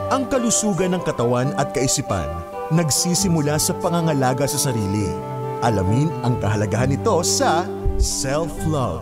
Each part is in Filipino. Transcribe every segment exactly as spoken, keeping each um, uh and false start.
Ang kalusugan ng katawan at kaisipan nagsisimula sa pangangalaga sa sarili. Alamin ang kahalagahan nito sa Self-Love.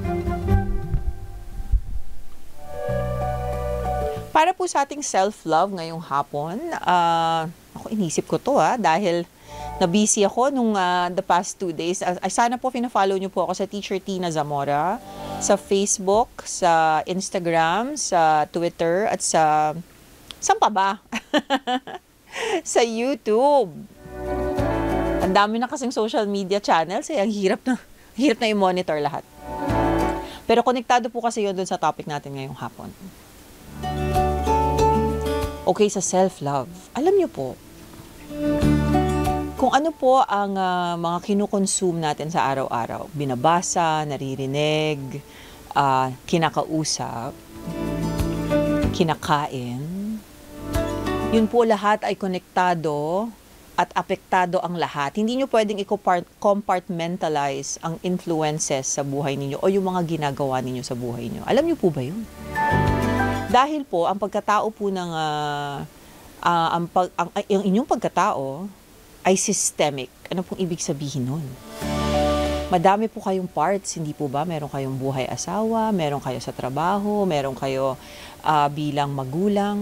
Para po sa ating self-love ngayong hapon, uh, ako inisip ko to ah, dahil na-busy ako nung uh, the past two days. Ay, sana po pina-follow niyo po ako sa Teacher Tina Zamora, sa Facebook, sa Instagram, sa Twitter, at sa... Saan pa ba? Sa YouTube. Ang dami na kasing social media channels, eh, ang hirap na, hirap na i-monitor lahat. Pero konektado po kasi yun dun sa topic natin ngayong hapon. Okay, sa self-love. Alam niyo po, kung ano po ang uh, mga kinukonsume natin sa araw-araw, binabasa, naririnig, uh, kinakausap, kinakain, yun po lahat ay konektado at apektado ang lahat. Hindi nyo pwedeng i-compartmentalize ang influences sa buhay ninyo o yung mga ginagawa ninyo sa buhay nyo. Alam nyo po ba yun? Dahil po, ang pagkatao po ng, uh, uh, ang, pag, ang, ang inyong pagkatao ay systemic. Ano pong ibig sabihin nun? Madami po kayong parts, hindi po ba? Meron kayong buhay asawa, meron kayo sa trabaho, meron kayo uh, bilang magulang.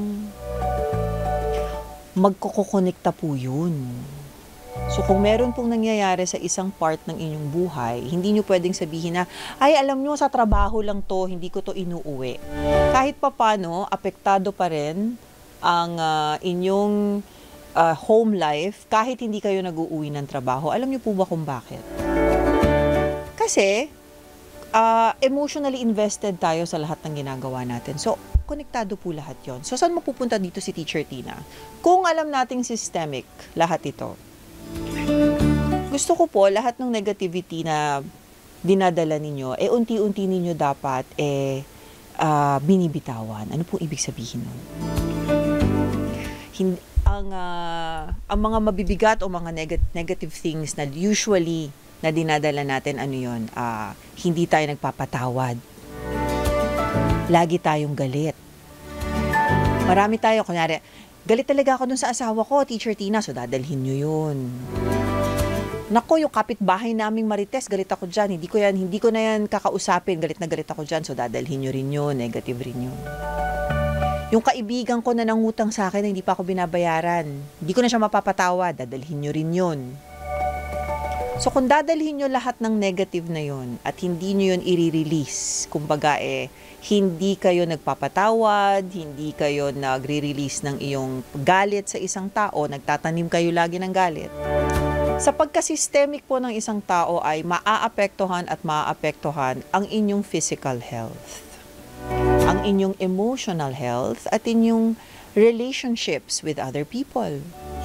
Magkukonekta po yun. So kung meron pong nangyayari sa isang part ng inyong buhay, hindi nyo pwedeng sabihin na, ay alam nyo sa trabaho lang to, hindi ko to inuuwi. Kahit papano, apektado pa rin ang uh, inyong uh, home life kahit hindi kayo nag-uuwi ng trabaho. Alam nyo po ba kung bakit? Kasi, uh, emotionally invested tayo sa lahat ng ginagawa natin. So, konektado po lahat yon. So, saan mapupunta dito si Teacher Tina? Kung alam nating systemic lahat ito, gusto ko po lahat ng negativity na dinadala ninyo, eh unti-unti ninyo dapat eh uh, binibitawan. Ano pong ibig sabihin nun? Hindi, ang, uh, ang mga mabibigat o mga neg- negative things na usually na dinadala natin, ano yun? Uh, hindi tayo nagpapatawad. Lagi tayong galit. Marami tayo, kunyari, galit talaga ako dun sa asawa ko, Teacher Tina, so dadalhin nyo yun. Nako, yung kapitbahay naming Marites, galit ako dyan, hindi ko yan, hindi ko na yan kakausapin, galit na galit ako dyan, so dadalhin nyo rin yun, negative rin yun. Yung kaibigan ko na nangutang sa akin, hindi pa ako binabayaran, hindi ko na siya mapapatawad, dadalhin nyo rin yun. So kung dadalhin nyo lahat ng negative na yun, at hindi nyo yun i-release, kumbaga eh, hindi kayo nagpapatawad, hindi kayo nagre-release ng iyong galit sa isang tao, nagtatanim kayo lagi ng galit. Sa pagka-systemic po ng isang tao ay maaapektuhan at maaapektuhan ang inyong physical health, ang inyong emotional health, at inyong relationships with other people.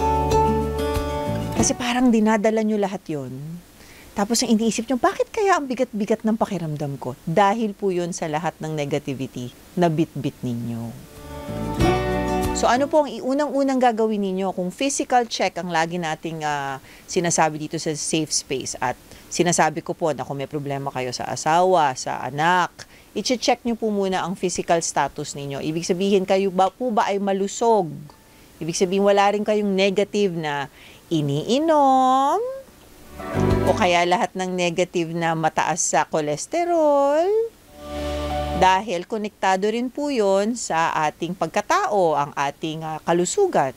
Kasi parang dinadala nyo lahat yun. Tapos ang iniisip nyo, bakit kaya ang bigat-bigat ng pakiramdam ko? Dahil po yun sa lahat ng negativity na bit-bit ninyo. So ano po ang unang-unang gagawin ninyo kung physical check ang lagi nating uh, sinasabi dito sa safe space, at sinasabi ko po na kung may problema kayo sa asawa, sa anak, i-check nyo po muna ang physical status ninyo. Ibig sabihin, kayo ba po ba ay malusog? Ibig sabihin, wala rin kayong negative na iniinom, o kaya lahat ng negative na mataas sa cholesterol, dahil konektado rin po yun sa ating pagkatao, ang ating uh, kalusugan.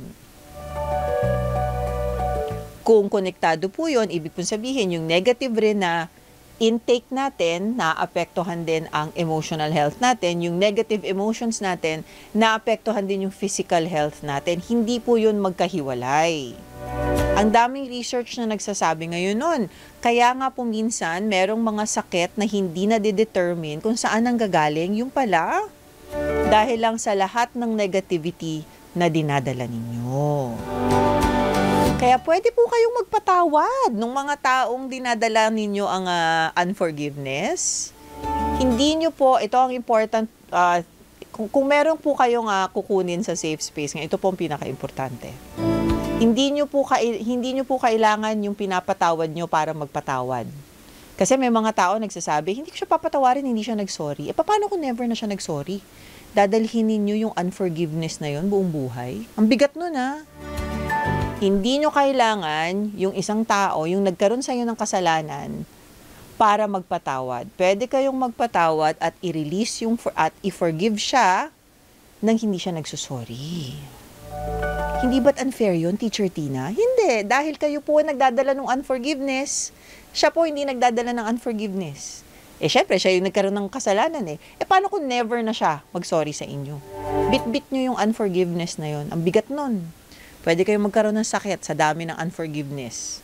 Kung konektado po yun, ibig po sabihin yung negative rin na intake natin, naapektuhan din ang emotional health natin, yung negative emotions natin, naapektuhan din yung physical health natin. Hindi po yun magkahiwalay. Ang daming research na nagsasabi ngayon nun. Kaya nga po minsan, merong mga sakit na hindi na de-determine kung saan ang gagaling, yung pala, dahil lang sa lahat ng negativity na dinadala ninyo. Kaya pwede po kayong magpatawad ng mga taong dinadala ninyo ang uh, unforgiveness. Hindi nyo po, ito ang important, uh, kung, kung meron po kayong uh, kukunin sa safe space, ito po ang pinaka-importante. Hindi nyo po hindi nyo po kailangan yung pinapatawad nyo para magpatawad. Kasi may mga tao nagsasabi, hindi ko siya papatawarin, hindi siya nag-sorry. Eh paano kung never na siya nag-sorry? dadalhin ninyo yung unforgiveness na yon buong buhay? Ang bigat nun, ha? Hindi nyo kailangan yung isang tao, yung nagkaroon sa iyo ng kasalanan, para magpatawad. Pwede kayong magpatawad at i-release yung for, at i-forgive siya nang hindi siya nagsusorry. Hindi ba't unfair yun, Teacher Tina? Hindi. Dahil kayo po nagdadala ng unforgiveness, siya po hindi nagdadala ng unforgiveness. Eh, syempre, siya yung nagkaroon ng kasalanan eh. Eh, paano kung never na siya mag-sorry sa inyo? Bit-bit nyo yung unforgiveness na yun. Ang bigat nun. Pwede kayong magkaroon ng sakit sa dami ng unforgiveness.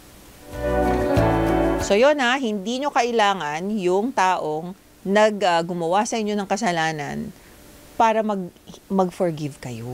So yun ha, hindi nyo kailangan yung taong nag, uh, gumawa sa inyo ng kasalanan para mag, mag-forgive kayo.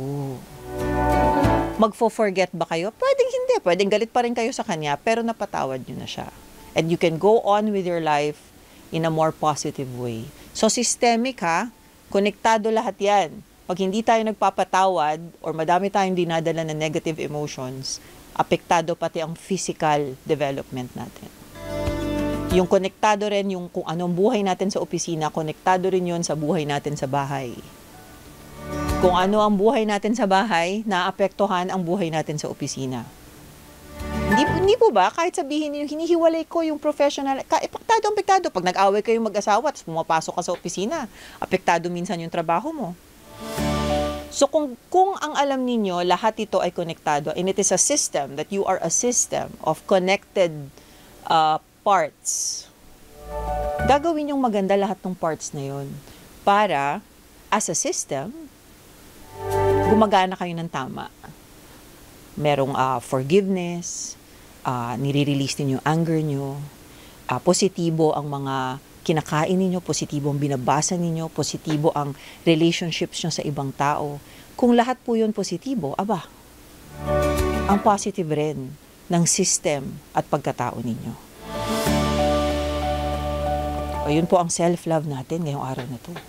Magfo-forget ba kayo? Pwedeng hindi. Pwedeng galit pa rin kayo sa kanya, pero napatawad nyo na siya. And you can go on with your life in a more positive way. So systemic ha, konektado lahat yan. Pag hindi tayo nagpapatawad or madami tayong dinadala na negative emotions, apektado pati ang physical development natin. Yung konektado rin yung kung anong buhay natin sa opisina, konektado rin yun sa buhay natin sa bahay. Kung ano ang buhay natin sa bahay, naapektuhan ang buhay natin sa opisina. Hindi, hindi po ba? Kahit sabihin niyo, hinihiwalay ko yung professional, apektado, apektado. Pag nag-away kayong mag-asawa, tapos pumapasok ka sa opisina, apektado minsan yung trabaho mo. So kung, kung ang alam ninyo, lahat ito ay konektado, and it is a system, that you are a system of connected uh, parts, gagawin yung maganda lahat ng parts na yun para, as a system, gumagana kayo ng tama. Merong uh, forgiveness, uh, nire-release ninyo yung anger nyo, uh, positibo ang mga kinakain ninyo, positibo ang binabasa ninyo, positibo ang relationships nyo sa ibang tao. Kung lahat po yun positibo, aba, ang positive rin ng system at pagkatao ninyo. O yun po ang self-love natin ngayong araw na to.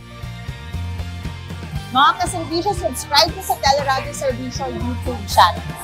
Mga ka-Serbisyo, subscribe ko sa Teleradio Serbisyo YouTube channel.